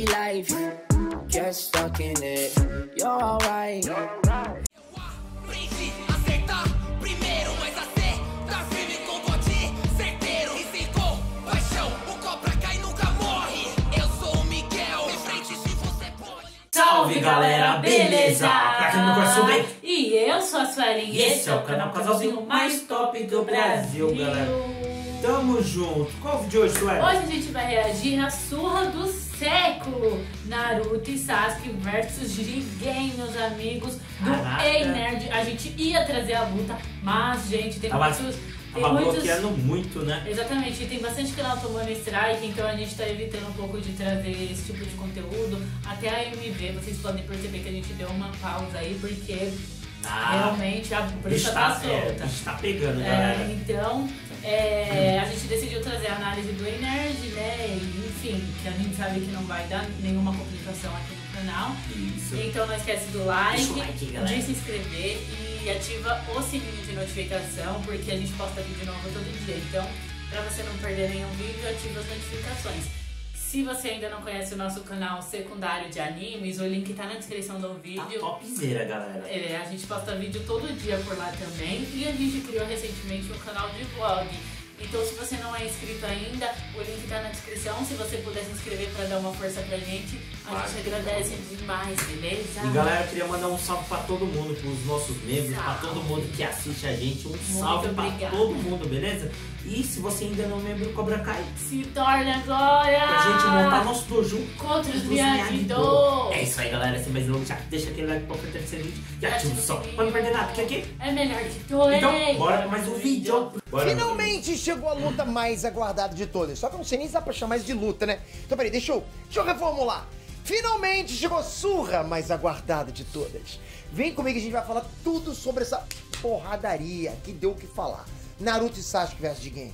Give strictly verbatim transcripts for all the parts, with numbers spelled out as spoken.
life. Get stuck in it. You're alright. Aprendi a acertar primeiro, mas acertar firme com bote certeiro. E sem compaixão, o cobra cai e nunca morre. Eu sou o Miguel, em frente se você pode. Salve galera, beleza? Pra quem não conhece o bem, E eu sou a Suelen e esse é o canal Casalzinho mais top do Brasil, galera. Tamo junto. Qual o vídeo de hoje, Suelen? Hoje a gente vai reagir à surra do século. Naruto e Sasuke versus Jigen, meus amigos do Caraca. Ei Nerd. A gente ia trazer a luta, mas, gente, tem Tava, muitos... Tem tava muitos... bloqueando muito, né? Exatamente, tem bastante canal tomando strike, então a gente tá evitando um pouco de trazer esse tipo de conteúdo. Até a M V, vocês podem perceber que a gente deu uma pausa aí, porque Ah, realmente a brisa tá está, é, solta. está pegando, É, galera. então, é, a gente decidiu trazer a análise do Ei Nerd, né? E, enfim, que a gente sabe que não vai dar nenhuma complicação aqui no canal. Isso. Então não esquece do like, Deixa o like, galera. de se inscrever e ativa o sininho de notificação, porque a gente posta vídeo novo todo dia. Então, pra você não perder nenhum vídeo, ativa as notificações. Se você ainda não conhece o nosso canal secundário de animes, o link tá na descrição do Tá vídeo. topzera, galera. É, a gente posta vídeo todo dia por lá também. E a gente criou recentemente um canal de vlog. Então, se você não é inscrito ainda, o link tá na descrição. Se você puder se inscrever pra dar uma força pra gente, a Vai. gente agradece demais, beleza? E galera, eu queria mandar um salve pra todo mundo, pros nossos membros, pra Salve. todo mundo que assiste a gente. Um salve pra obrigada. todo mundo, beleza? E se você ainda não é membro do Cobra Kai, Se torna agora! pra gente montar nosso dojo Contra os dos viadidos! É isso aí, galera. Sem mais delongas, já deixa aquele like pra fortalecer o vídeo e ativa o som pra não perder nada. Quer que? É melhor que tu, Então, hein? bora pra mais um vídeo. Bora. Finalmente chegou a luta mais aguardada de todas. Só que eu não sei nem se dá pra chamar isso de luta, né? Então peraí, deixa eu, deixa eu reformular. Finalmente chegou a surra mais aguardada de todas. Vem comigo que a gente vai falar tudo sobre essa porradaria que deu o que falar. Naruto e Sasuke versus Jigen.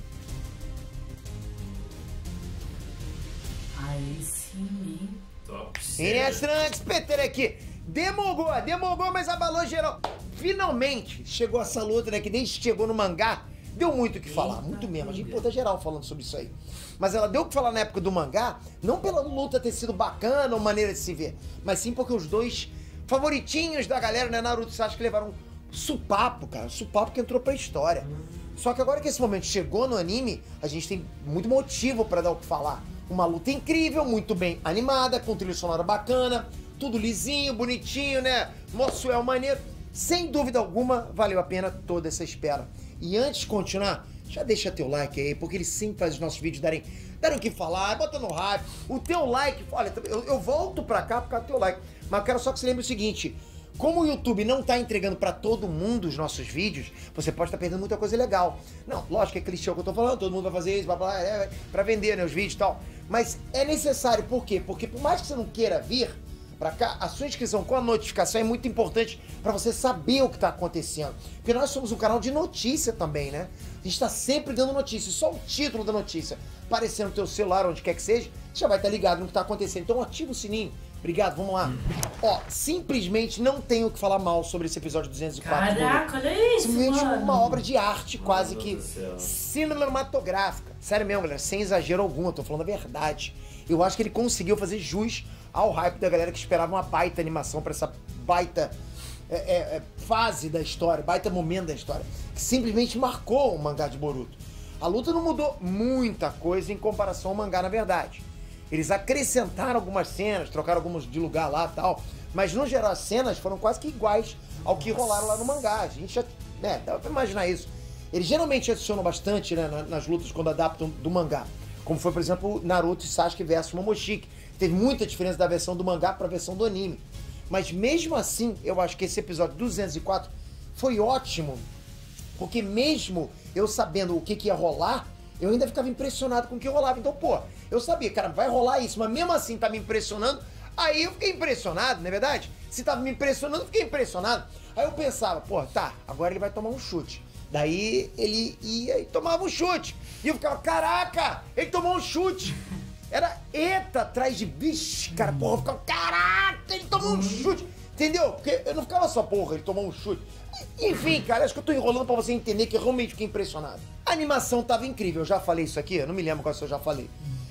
Aí sim, hein? Top. Inês Trunks, Peter aqui. Demogou, demogou, mas abalou geral. Finalmente chegou essa luta, né? Que desde que chegou no mangá, deu muito o que falar. Muito mesmo. A gente pô, tá geral falando sobre isso aí. Mas ela deu o que falar na época do mangá, não pela luta ter sido bacana ou maneira de se ver, mas sim porque os dois favoritinhos da galera, né? Naruto e Sasuke levaram supapo, cara. Supapo que entrou pra história. Só que agora que esse momento chegou no anime, a gente tem muito motivo pra dar o que falar. Uma luta incrível, muito bem animada, com trilha sonora bacana, tudo lisinho, bonitinho, né? Moço é o maneiro. Sem dúvida alguma, valeu a pena toda essa espera. E antes de continuar, já deixa teu like aí, porque ele sempre faz os nossos vídeos darem, darem o que falar, bota no hype. O teu like, olha, eu, eu volto pra cá por causa do teu like, mas eu quero só que você lembre o seguinte: como o YouTube não tá entregando pra todo mundo os nossos vídeos, você pode estar perdendo muita coisa legal. Não, lógico que é clichê o que eu tô falando, todo mundo vai fazer isso, blá, blá, é, pra vender, né, os vídeos e tal. Mas é necessário, por quê? Porque por mais que você não queira vir pra cá, a sua inscrição com a notificação é muito importante pra você saber o que tá acontecendo. Porque nós somos um canal de notícia também, né? A gente tá sempre dando notícia, só o título da notícia aparecendo no teu celular, onde quer que seja, você já vai estar ligado no que tá acontecendo. Então ativa o sininho. Obrigado, vamos lá. Ó, simplesmente não tenho o que falar mal sobre esse episódio duzentos e quatro. Caraca, olha isso, Simplesmente mano. uma obra de arte, quase Meu que Deus do céu. cinematográfica. Sério mesmo, galera, sem exagero algum, eu tô falando a verdade. Eu acho que ele conseguiu fazer jus ao hype da galera que esperava uma baita animação pra essa baita é, é, é, fase da história, baita momento da história, que simplesmente marcou o mangá de Boruto. A luta não mudou muita coisa em comparação ao mangá, na verdade. Eles acrescentaram algumas cenas, trocaram algumas de lugar lá e tal, mas no geral as cenas foram quase que iguais ao que rolaram lá no mangá. A gente já, né, dá pra imaginar isso. Eles geralmente adicionam bastante, né, nas lutas quando adaptam do mangá. Como foi, por exemplo, Naruto e Sasuke versus Momoshiki. Teve muita diferença da versão do mangá pra versão do anime. Mas mesmo assim, eu acho que esse episódio duzentos e quatro foi ótimo. Porque mesmo eu sabendo o que, que ia rolar, eu ainda ficava impressionado com o que rolava. Então, pô, eu sabia, cara, vai rolar isso, mas mesmo assim tá me impressionando. Aí eu fiquei impressionado, não é verdade? Se tava me impressionando, eu fiquei impressionado. Aí eu pensava, pô, tá, agora ele vai tomar um chute. Daí ele ia e tomava um chute. E eu ficava, caraca, ele tomou um chute. Era eta atrás de bicho, cara, porra, eu ficava, caraca, ele tomou um chute. Entendeu? Porque eu não ficava só, porra, ele tomou um chute. Enfim, cara, acho que eu tô enrolando pra você entender que eu realmente fiquei impressionado. A animação tava incrível, eu já falei isso aqui, eu não me lembro qual se eu já falei.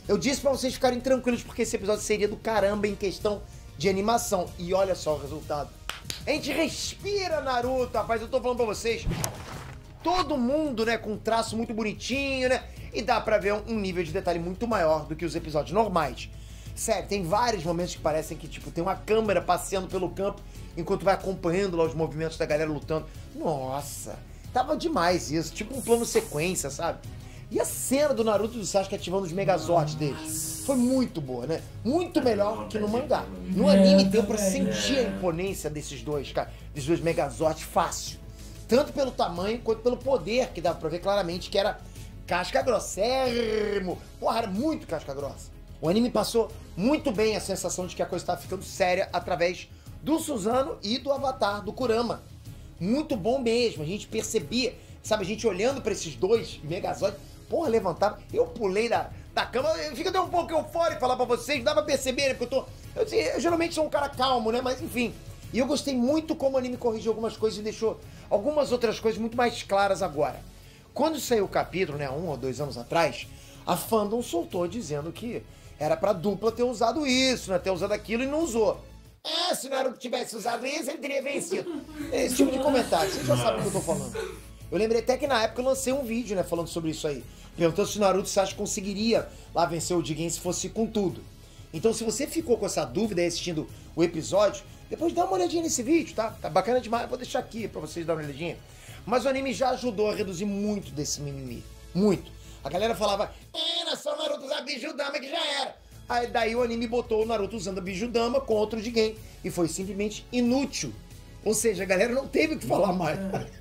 Eu disse pra vocês ficarem tranquilos, porque esse episódio seria do caramba em questão de animação. E olha só o resultado. A gente respira Naruto, rapaz, eu tô falando pra vocês. Todo mundo, né, com um traço muito bonitinho, né? E dá pra ver um nível de detalhe muito maior do que os episódios normais. Sério, tem vários momentos que parecem que, tipo, tem uma câmera passeando pelo campo enquanto vai acompanhando lá os movimentos da galera lutando. Nossa, tava demais isso, tipo um plano sequência, sabe? E a cena do Naruto e do Sasuke ativando os Megazords deles foi muito boa, né? Muito melhor que no mangá. No anime deu pra sentir a imponência desses dois, cara, desses dois Megazords fácil. Tanto pelo tamanho quanto pelo poder, que dava pra ver claramente que era casca grossérrimo. Porra, era muito casca grossa. O anime passou muito bem a sensação de que a coisa estava ficando séria através do Susanoo e do avatar do Kurama. Muito bom mesmo, a gente percebia, sabe, a gente olhando pra esses dois Megazords, porra, levantava, eu pulei da, da cama, eu fico até um pouco eufórico falar pra vocês, dá pra perceber, né, porque eu tô, eu, eu geralmente sou um cara calmo, né, mas enfim. E eu gostei muito como o anime corrigiu algumas coisas e deixou algumas outras coisas muito mais claras agora. Quando saiu o capítulo, né, um ou dois anos atrás, a fandom soltou dizendo que era pra dupla ter usado isso, né, ter usado aquilo e não usou. Ah, se o Naruto tivesse usado isso, ele teria vencido. Esse tipo de comentário, vocês já sabem o que eu tô falando. Eu lembrei até que na época eu lancei um vídeo, né, falando sobre isso aí. Perguntando se o Naruto Sasuke conseguiria lá vencer o Jigen se fosse com tudo. Então se você ficou com essa dúvida aí assistindo o episódio, depois dá uma olhadinha nesse vídeo, tá? Tá bacana demais, vou deixar aqui pra vocês darem uma olhadinha. Mas o anime já ajudou a reduzir muito desse mimimi. Muito. A galera falava, era só o Naruto usar Bijudama que já era. Aí daí o anime botou o Naruto usando a Bijudama contra o Jigen. E foi simplesmente inútil. Ou seja, a galera não teve o que falar mais.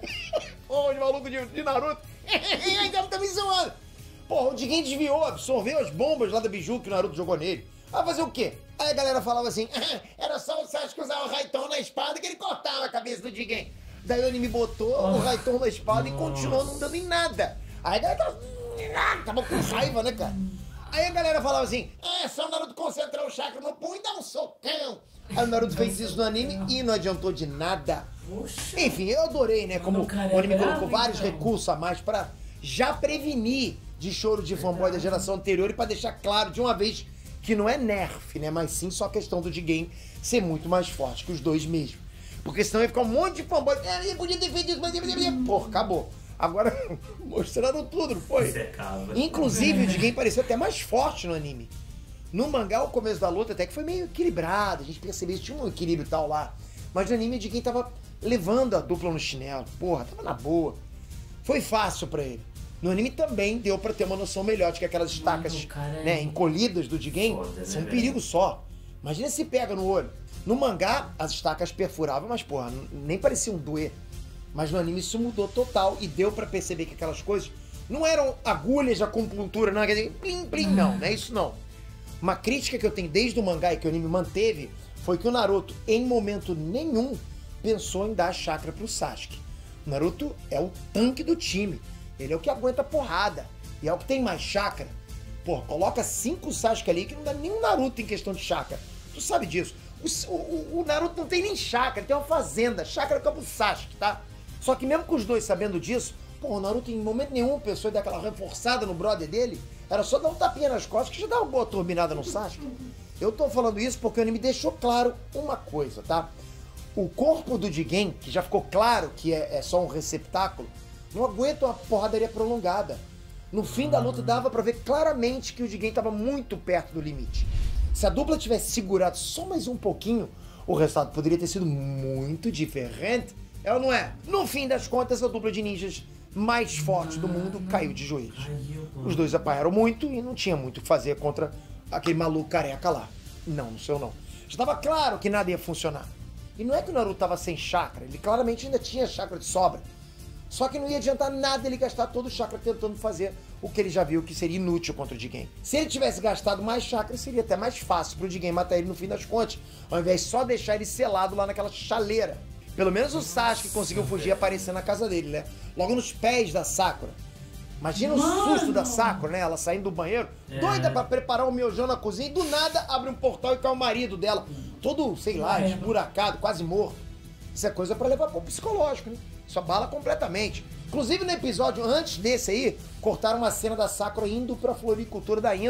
Ô, os malucos de, de Naruto. Ainda tá me zoando. Porra, o Jigen desviou, absorveu as bombas lá da Biju que o Naruto jogou nele. Vai fazer o quê? Aí a galera falava assim, era só o Sasuke usar o Raiton na espada que ele cortava a cabeça do Jigen. Daí o anime botou oh. o Raiton na espada Nossa. E continuou não dando em nada. Aí a galera tava, tava com raiva, né, cara? Aí a galera falava assim, é só o Naruto concentrar o chakra no punho e dar um socão. Aí o Naruto fez isso no anime e não adiantou de nada. Poxa. Enfim, eu adorei, né, como o anime colocou vários recursos a mais pra já prevenir de choro de fanboy da geração anterior e pra deixar claro de uma vez que não é nerf, né, mas sim só a questão do Jigen ser muito mais forte que os dois mesmo. Porque senão ia ficar um monte de fanboy, é, ele podia ter feito isso, mas... Porra, acabou. Agora mostraram tudo, não foi? Inclusive o Jigen pareceu até mais forte no anime. No mangá, o começo da luta até que foi meio equilibrado, a gente percebeu que tinha um equilíbrio e tal lá. Mas no anime o Jigen tava levando a dupla no chinelo, porra, tava na boa. Foi fácil pra ele. No anime também deu pra ter uma noção melhor de que aquelas estacas, né, encolhidas do Jigen são um perigo só. Imagina se pega no olho. No mangá, as estacas perfuravam, mas porra, nem pareciam doer. Mas no anime isso mudou total e deu pra perceber que aquelas coisas não eram agulhas de acupuntura, não, quer dizer, plim, plim, não, não é isso não. Uma crítica que eu tenho desde o mangá e que o anime manteve foi que o Naruto, em momento nenhum, pensou em dar a chakra pro Sasuke. O Naruto é o tanque do time, ele é o que aguenta porrada e é o que tem mais chakra. Pô, coloca cinco Sasuke ali que não dá nenhum Naruto em questão de chakra. Tu sabe disso. O, o, o Naruto não tem nem chakra, ele tem uma fazenda. Chakra é o campo Sasuke, tá? Só que mesmo com os dois sabendo disso, pô, o Naruto em momento nenhum pensou em dar aquela reforçada no brother dele. Era só dar um tapinha nas costas que já dá uma boa turbinada no Sasuke. Eu tô falando isso porque o anime deixou claro uma coisa, tá? O corpo do Jigen, que já ficou claro que é, é só um receptáculo, não aguenta uma porradaria prolongada. No fim da luta dava pra ver claramente que o Jigen tava muito perto do limite. Se a dupla tivesse segurado só mais um pouquinho, o resultado poderia ter sido muito diferente. É ou não é? No fim das contas, a dupla de ninjas mais forte do mundo caiu de joelhos. Os dois apanharam muito e não tinha muito o que fazer contra aquele maluco careca lá. Não, no seu não. Já estava claro que nada ia funcionar. E não é que o Naruto estava sem chakra, ele claramente ainda tinha chakra de sobra. Só que não ia adiantar nada ele gastar todo o chakra tentando fazer o que ele já viu que seria inútil contra o Jigen. Se ele tivesse gastado mais chakra, seria até mais fácil pro Jigen matar ele no fim das contas, ao invés de só deixar ele selado lá naquela chaleira. Pelo menos o Sasuke conseguiu fugir e aparecer na casa dele, né? Logo nos pés da Sakura. Imagina Mano. o susto da Sakura, né? Ela saindo do banheiro, é. doida pra preparar o miojão na cozinha, e do nada abre um portal e cai o marido dela. Todo, sei lá, é. esburacado, quase morto. Isso é coisa pra levar pro psicológico, né? Isso abala completamente. Inclusive no episódio antes desse aí, cortaram uma cena da Sakura indo pra floricultura da Ino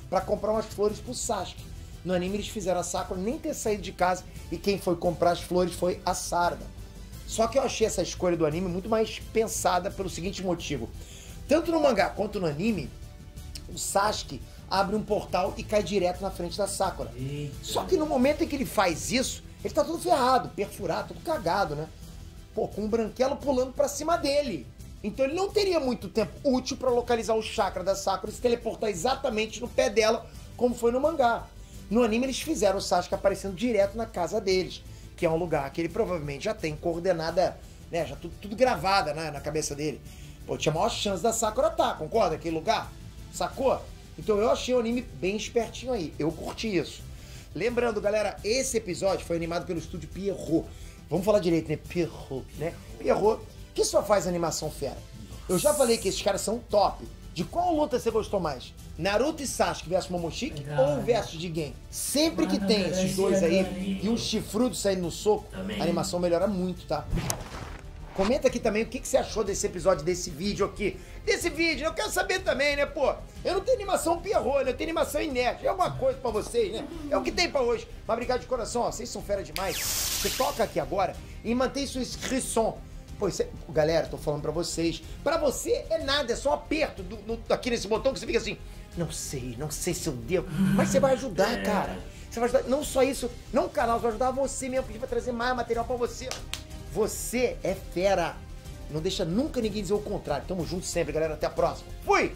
pra comprar umas flores pro Sasuke. No anime eles fizeram a Sakura nem ter saído de casa e quem foi comprar as flores foi a Sarada. Só que eu achei essa escolha do anime muito mais pensada pelo seguinte motivo. Tanto no mangá quanto no anime, o Sasuke abre um portal e cai direto na frente da Sakura. Eita. Só que no momento em que ele faz isso, ele tá todo ferrado, perfurado, todo cagado, né? Pô, com um branquelo pulando pra cima dele. Então ele não teria muito tempo útil pra localizar o chakra da Sakura e se teleportar exatamente no pé dela, como foi no mangá. No anime eles fizeram o Sasuke aparecendo direto na casa deles, que é um lugar que ele provavelmente já tem coordenada, né, já tudo, tudo gravada, né, na cabeça dele. Pô, tinha a maior chance da Sakura tá, concorda? Aquele lugar, sacou? Então eu achei o anime bem espertinho aí, eu curti isso. Lembrando, galera, esse episódio foi animado pelo estúdio Pierrot. Vamos falar direito, né? Pierrot, né? Pierrot, que só faz animação fera. Eu já falei que esses caras são top. De qual luta você gostou mais? Naruto e Sasuke versus Momoshiki ou versus Jigen? Sempre que tem esses dois aí e um chifrudo saindo no soco, Também. a animação melhora muito, tá? Comenta aqui também o que, que você achou desse episódio, desse vídeo aqui. Desse vídeo, eu quero saber também, né, pô? Eu não tenho animação Pierrot, né? Eu tenho animação inerte. É alguma coisa pra vocês, né? É o que tem pra hoje. Mas obrigado de coração, ó. Vocês são fera demais. Você toca aqui agora e mantém sua inscrição. Pô, isso é... Galera, tô falando pra vocês. Pra você é nada, é só um aperto do, no, aqui nesse botão que você fica assim. Não sei, não sei se eu devo. Mas você vai ajudar, É. cara. Você vai ajudar. Não só isso, não o canal, você vai ajudar você mesmo, porque vai trazer mais material pra você. Você é fera. Não deixa nunca ninguém dizer o contrário. Tamo junto sempre, galera. Até a próxima. Fui!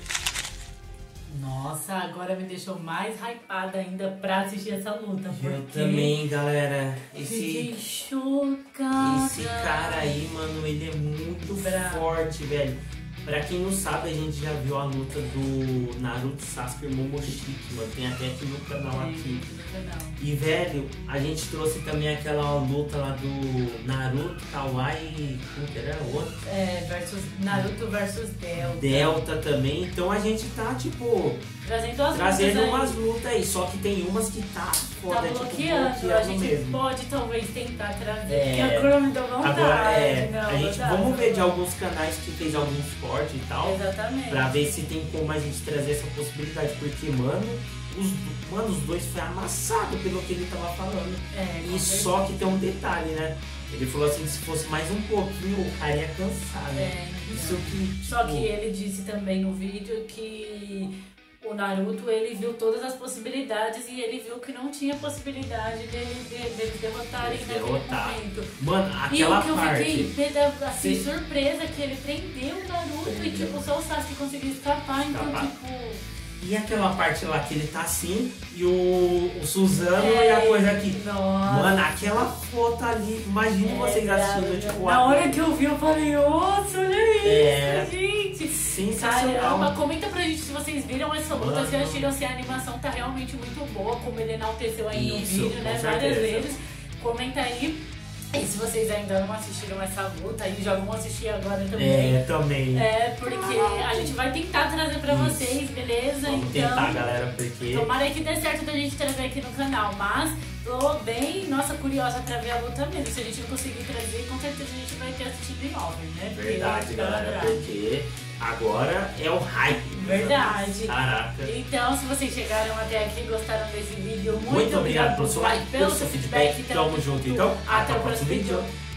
Nossa, agora me deixou mais hypada ainda pra assistir essa luta. Eu Porque também, galera. fiquei Esse, chocada. esse cara aí, mano, ele é muito Bravo. forte, velho. Pra quem não sabe, a gente já viu a luta do Naruto, Sasuke e Momoshiki, mano. Tem até aqui no canal aqui. E, velho, a gente trouxe também aquela luta lá do Naruto, Kawaii, como que era o outro? É, versus Naruto versus Delta. Delta também. Então a gente tá, tipo, Trazendo as trazendo lutas aí. umas lutas aí. Só que tem umas que tá foda, Tá tipo, bloqueando, a bloqueando gente mesmo. pode talvez tentar trazer, É. porque a Chrome deu vontade. Agora, é, não, a gente, vontade. vamos ver de alguns canais que fez alguns cortes e tal, Exatamente. pra ver se tem como a gente trazer essa possibilidade, porque, mano, os, mano, os dois foi amassado pelo que ele tava falando. É, com E certeza. só que tem um detalhe, né? Ele falou assim que se fosse mais um pouquinho, o cara ia cansar, né? É, Isso que, Só tipo, que ele disse também no vídeo que o Naruto, ele viu todas as possibilidades e ele viu que não tinha possibilidade dele, dele, deles derrotarem Eles naquele derrotaram. momento. Mano, E o aquela que eu parte. fiquei peda- assim, Sim. surpresa que ele prendeu o Naruto e Prendeu. tipo, só o Sasuke conseguiu escapar, então Escapar. tipo... E aquela parte lá que ele tá assim, e o, o Suzano É, e a coisa aqui. Nossa. Mano, aquela foto ali, imagina vocês assistindo, tipo, Na hora que eu vi, eu falei, nossa, olha isso, É. gente. sensacional. Caramba, comenta pra gente se vocês viram essa luta, Mano. se acharam se a animação tá realmente muito boa, como ele enalteceu aí Isso, no vídeo, né, com várias certeza. vezes. Comenta aí. E se vocês ainda não assistiram essa luta, aí já vão assistir agora também. É, também. É, porque a gente vai tentar trazer pra Isso. vocês, beleza? Vamos então, tentar, galera, porque... tomara que dê certo da gente trazer aqui no canal, mas tô bem, nossa, curiosa pra ver a luta mesmo. Se a gente não conseguir trazer, com certeza a gente vai ter assistido em off, né? Porque Verdade, vai galera, adorar. porque agora é o hype. meus Verdade. amigos. Caraca. Então, se vocês chegaram até aqui e gostaram desse vídeo, muito, Muito obrigado pelo seu like, pelo seu feedback. Tamo junto, então. Até o próximo vídeo.